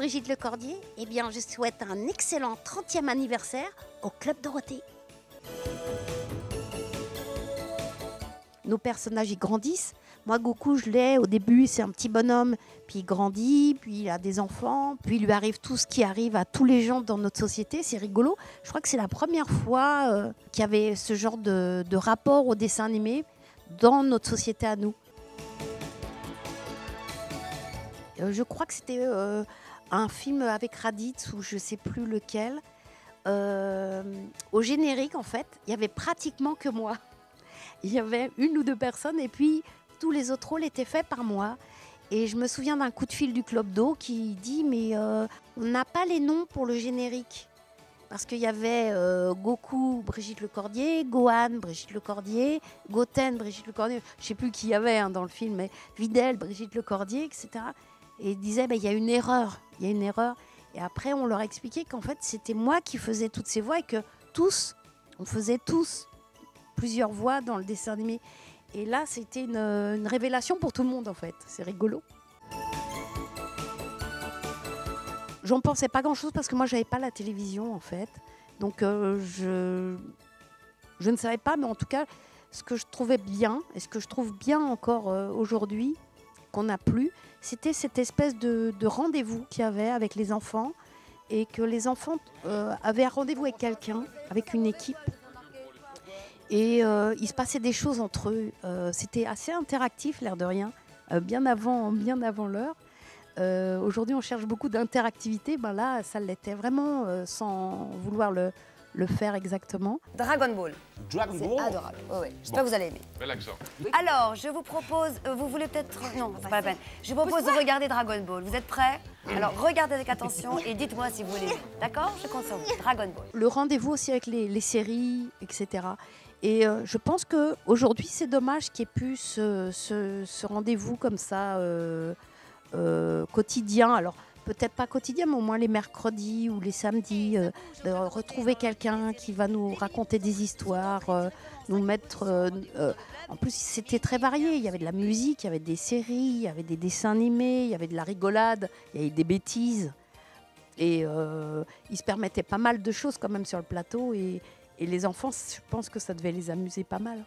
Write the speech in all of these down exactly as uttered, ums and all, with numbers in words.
Brigitte Lecordier. Eh bien, je souhaite un excellent trentième anniversaire au Club Dorothée. Nos personnages, ils grandissent. Moi, Goku, je l'ai. Au début, c'est un petit bonhomme. Puis il grandit, puis il a des enfants. Puis il lui arrive tout ce qui arrive à tous les gens dans notre société. C'est rigolo. Je crois que c'est la première fois euh, qu'il y avait ce genre de, de rapport au dessin animé dans notre société à nous. Euh, je crois que c'était euh, un film avec Raditz ou je ne sais plus lequel. Euh, au générique, en fait, il n'y avait pratiquement que moi. Il y avait une ou deux personnes et puis tous les autres rôles étaient faits par moi. Et je me souviens d'un coup de fil du Club d'eau qui dit « mais euh, on n'a pas les noms pour le générique ». Parce qu'il y avait euh, Goku, Brigitte Lecordier, Gohan, Brigitte Lecordier, Goten, Brigitte Lecordier, je ne sais plus qui y avait hein, dans le film, mais Videl, Brigitte Lecordier, et cetera. Et il disait bah, « il y a une erreur, il y a une erreur ». Et après, on leur expliquait qu'en fait, c'était moi qui faisais toutes ces voix et que tous, on faisait tous plusieurs voix dans le dessin animé. Et là, c'était une, une révélation pour tout le monde, en fait. C'est rigolo. J'en pensais pas grand-chose parce que moi, j'avais pas la télévision, en fait. Donc, euh, je, je ne savais pas, mais en tout cas, ce que je trouvais bien, et ce que je trouve bien encore euh, aujourd'hui, qu'on n'a plus, c'était cette espèce de, de rendez-vous qu'il y avait avec les enfants et que les enfants euh, avaient un rendez-vous avec quelqu'un, avec une équipe. Et euh, il se passait des choses entre eux. Euh, c'était assez interactif, l'air de rien, euh, bien avant, bien avant l'heure. Euh, aujourd'hui, on cherche beaucoup d'interactivité. Ben là, ça l'était vraiment euh, sans vouloir le, le faire exactement. Dragon Ball. Dragon Ball. C'est adorable. Ouais, ouais. J'espère bon. que vous allez aimer. Bel accent. Alors, je vous propose, euh, vous voulez peut-être... Non, c'est pas la peine. Je vous propose de regarder Dragon Ball. Vous êtes prêts? Alors, regardez avec attention et dites-moi si vous voulez. D'accord? Je compte sur vous. Dragon Ball. Le rendez-vous aussi avec les, les séries, et cetera. Et euh, je pense qu'aujourd'hui, c'est dommage qu'il n'y ait plus ce, ce, ce rendez-vous comme ça, euh, euh, quotidien. Alors, peut-être pas quotidien, mais au moins les mercredis ou les samedis, euh, de retrouver quelqu'un qui va nous raconter des histoires, euh, nous mettre... Euh, euh, en plus, c'était très varié. Il y avait de la musique, il y avait des séries, il y avait des dessins animés, il y avait de la rigolade, il y avait des bêtises. Et euh, ils se permettaient pas mal de choses quand même sur le plateau. Et, et les enfants, je pense que ça devait les amuser pas mal.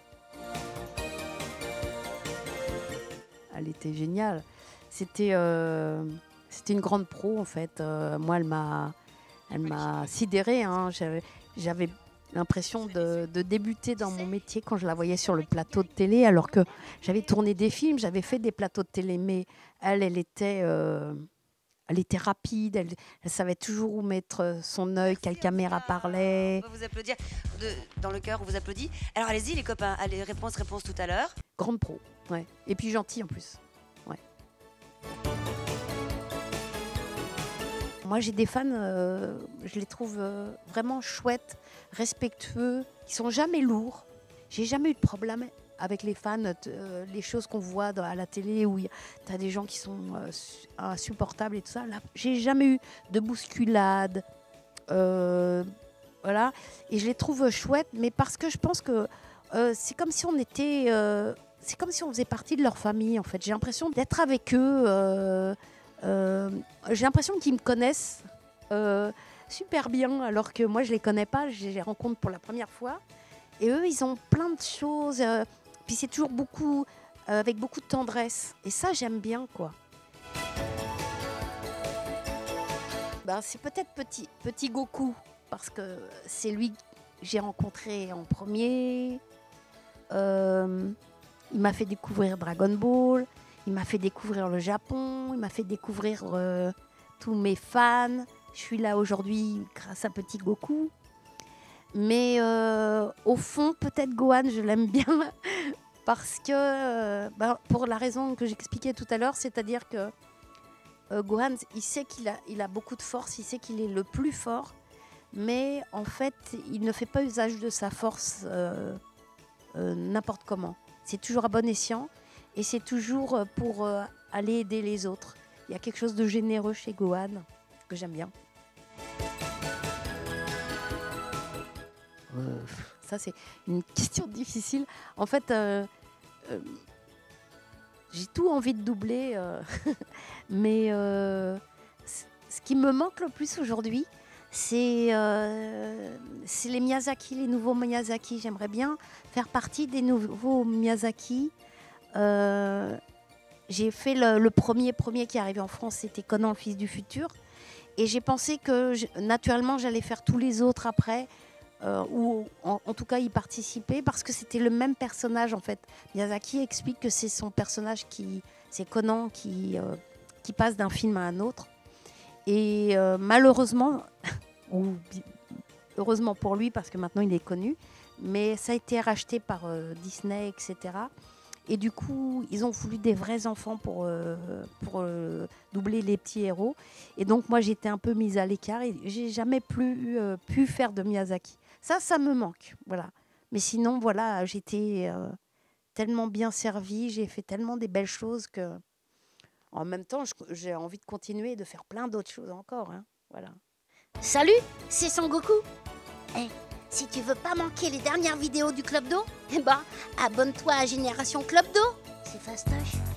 Elle était géniale. C'était... Euh, C'était une grande pro, en fait. Euh, moi, elle m'a, elle m'a sidérée. Hein. J'avais, j'avais l'impression de, de débuter dans mon métier quand je la voyais sur le plateau de télé, alors que j'avais tourné des films, j'avais fait des plateaux de télé, mais elle, elle était, euh, elle était rapide, elle, elle savait toujours où mettre son œil, quelle caméra parlait. On va vous applaudir. De, dans le cœur, on vous applaudit. Alors, allez-y, les copains. Allez, réponse, réponse tout à l'heure. Grande pro, ouais. Et puis gentille en plus. Ouais. Moi, j'ai des fans, euh, je les trouve euh, vraiment chouettes, respectueux, qui sont jamais lourds. J'ai jamais eu de problème avec les fans, euh, les choses qu'on voit dans, à la télé où tu as des gens qui sont euh, insupportables et tout ça. Là, j'ai jamais eu de bousculade. Euh, voilà. Et je les trouve chouettes, mais parce que je pense que euh, c'est comme si on était... Euh, c'est comme si on faisait partie de leur famille, en fait. J'ai l'impression d'être avec eux... Euh, Euh, j'ai l'impression qu'ils me connaissent euh, super bien, alors que moi je les connais pas, je les rencontre pour la première fois. Et eux, ils ont plein de choses. Euh, puis c'est toujours beaucoup, euh, avec beaucoup de tendresse. Et ça, j'aime bien, quoi. Ben, c'est peut-être petit, petit Goku, parce que c'est lui que j'ai rencontré en premier. Euh, il m'a fait découvrir Dragon Ball. Il m'a fait découvrir le Japon, il m'a fait découvrir euh, tous mes fans. Je suis là aujourd'hui grâce à Petit Goku. Mais euh, au fond, peut-être Gohan, je l'aime bien parce que, euh, bah, pour la raison que j'expliquais tout à l'heure, c'est-à-dire que euh, Gohan, il sait qu'il a, il a beaucoup de force, il sait qu'il est le plus fort, mais en fait, il ne fait pas usage de sa force euh, euh, n'importe comment. C'est toujours à bon escient. Et c'est toujours pour euh, aller aider les autres. Il y a quelque chose de généreux chez Gohan que j'aime bien. Euh, ça, c'est une question difficile. En fait, euh, euh, j'ai tout envie de doubler, euh, mais euh, ce qui me manque le plus aujourd'hui, c'est euh, c'est les Miyazaki, les nouveaux Miyazaki. J'aimerais bien faire partie des nouveaux Miyazaki. Euh, j'ai fait le, le premier premier qui est arrivé en France, c'était Conan, le fils du futur. Et j'ai pensé que je, naturellement, j'allais faire tous les autres après, euh, ou en, en tout cas y participer, parce que c'était le même personnage en fait. Miyazaki explique que c'est son personnage qui, c'est Conan qui, euh, qui passe d'un film à un autre. Et euh, malheureusement, ou heureusement pour lui, parce que maintenant il est connu, mais ça a été racheté par euh, Disney, et cetera. Et du coup, ils ont voulu des vrais enfants pour, euh, pour euh, doubler les petits héros. Et donc, moi, j'étais un peu mise à l'écart et j'ai jamais plus euh, pu faire de Miyazaki. Ça, ça me manque, voilà. Mais sinon, voilà, j'étais euh, tellement bien servie, j'ai fait tellement des belles choses que, en même temps, je- j'ai envie de continuer et de faire plein d'autres choses encore, hein, voilà. Salut, c'est Son Goku. Eh, si tu veux pas manquer les dernières vidéos du Club d'eau, eh ben, abonne-toi à Génération Club d'eau. C'est fastoche.